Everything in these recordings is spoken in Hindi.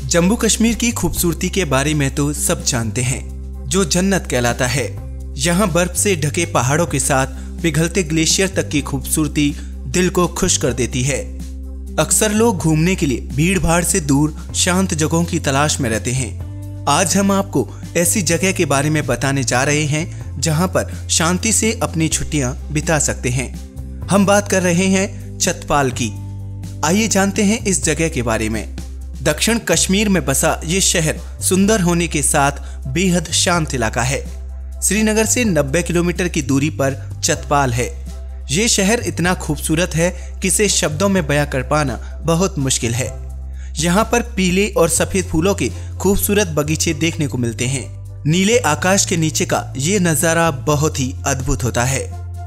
जम्मू कश्मीर की खूबसूरती के बारे में तो सब जानते हैं, जो जन्नत कहलाता है। यहाँ बर्फ से ढके पहाड़ों के साथ पिघलते ग्लेशियर तक की खूबसूरती दिल को खुश कर देती है। अक्सर लोग घूमने के लिए भीड़ भाड़ से दूर शांत जगहों की तलाश में रहते हैं। आज हम आपको ऐसी जगह के बारे में बताने जा रहे हैं जहाँ पर शांति से अपनी छुट्टियां बिता सकते हैं। हम बात कर रहे हैं चतपाल की। आइए जानते हैं इस जगह के बारे में। दक्षिण कश्मीर में बसा ये शहर सुंदर होने के साथ बेहद शांत इलाका है। श्रीनगर से 90 किलोमीटर की दूरी पर चतपाल है। ये शहर इतना खूबसूरत है कि इसे शब्दों में बयां कर पाना बहुत मुश्किल है। यहाँ पर पीले और सफेद फूलों के खूबसूरत बगीचे देखने को मिलते हैं। नीले आकाश के नीचे का ये नज़ारा बहुत ही अद्भुत होता है।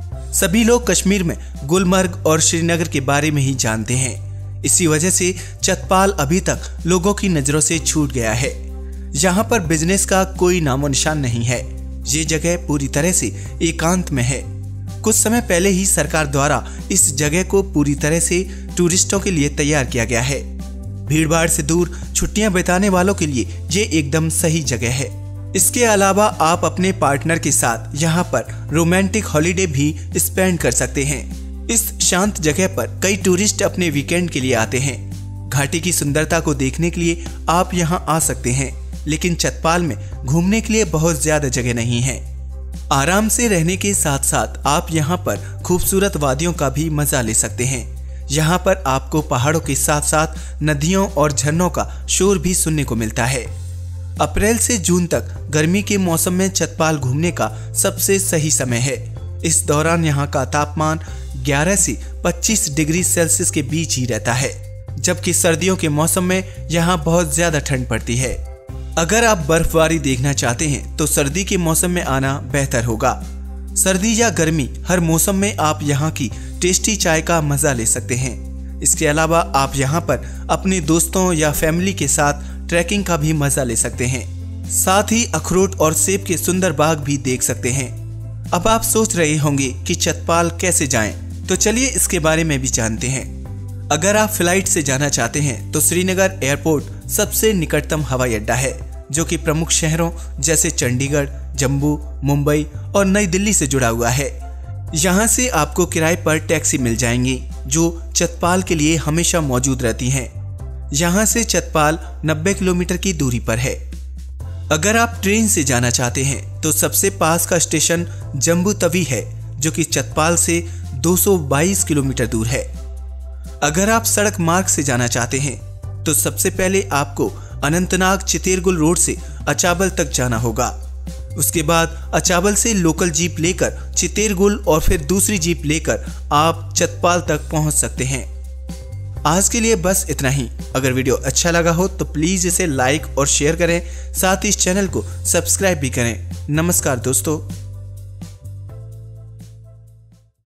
सभी लोग कश्मीर में गुलमर्ग और श्रीनगर के बारे में ही जानते हैं। इसी वजह से चतपाल अभी तक लोगों की नजरों से छूट गया है। यहाँ पर बिजनेस का कोई नामो निशान नहीं है। ये जगह पूरी तरह से एकांत में है। कुछ समय पहले ही सरकार द्वारा इस जगह को पूरी तरह से टूरिस्टों के लिए तैयार किया गया है। भीड़भाड़ से दूर छुट्टियां बिताने वालों के लिए ये एकदम सही जगह है। इसके अलावा आप अपने पार्टनर के साथ यहाँ पर रोमांटिक हॉलिडे भी स्पेंड कर सकते हैं। इस शांत जगह पर कई टूरिस्ट अपने वीकेंड के लिए आते हैं। घाटी की सुंदरता को देखने के लिए आप यहाँ आ सकते हैं, लेकिन चतपाल में घूमने के लिए बहुत ज्यादा जगह नहीं है। आराम से रहने के साथ साथ आप यहाँ पर खूबसूरत वादियों का भी मजा ले सकते हैं। यहाँ पर आपको पहाड़ों के साथ साथ नदियों और झरनों का शोर भी सुनने को मिलता है। अप्रैल से जून तक गर्मी के मौसम में चतपाल घूमने का सबसे सही समय है। इस दौरान यहाँ का तापमान 11 से 25 डिग्री सेल्सियस के बीच ही रहता है, जबकि सर्दियों के मौसम में यहाँ बहुत ज्यादा ठंड पड़ती है। अगर आप बर्फबारी देखना चाहते हैं तो सर्दी के मौसम में आना बेहतर होगा। सर्दी या गर्मी हर मौसम में आप यहाँ की टेस्टी चाय का मजा ले सकते हैं। इसके अलावा आप यहाँ पर अपने दोस्तों या फैमिली के साथ ट्रैकिंग का भी मजा ले सकते हैं। साथ ही अखरोट और सेब के सुंदर बाग भी देख सकते हैं। अब आप सोच रहे होंगे कि चतपाल कैसे जाएं, तो चलिए इसके बारे में भी जानते हैं। अगर आप फ्लाइट से जाना चाहते हैं तो श्रीनगर एयरपोर्ट सबसे निकटतम हवाई अड्डा है, जो कि प्रमुख शहरों जैसे चंडीगढ़, जम्मू, मुंबई और नई दिल्ली से जुड़ा हुआ है। यहाँ से आपको किराए पर टैक्सी मिल जाएंगी, जो चतपाल के लिए हमेशा मौजूद रहती हैं। यहाँ से चतपाल 90 किलोमीटर की दूरी पर है। अगर आप ट्रेन से जाना चाहते हैं तो सबसे पास का स्टेशन जम्मू तवी है, जो कि चतपाल से 222 किलोमीटर दूर है। अगर आप सड़क मार्ग से जाना चाहते हैं तो सबसे पहले आपको अनंतनाग-चितेरगुल रोड से अचाबल तक जाना होगा। उसके बाद अचाबल से लोकल जीप लेकर चितेरगुल और फिर दूसरी जीप लेकर आप चतपाल तक पहुंच सकते हैं। आज के लिए बस इतना ही। अगर वीडियो अच्छा लगा हो तो प्लीज इसे लाइक और शेयर करें, साथ ही इस चैनल को सब्सक्राइब भी करें। नमस्कार दोस्तों।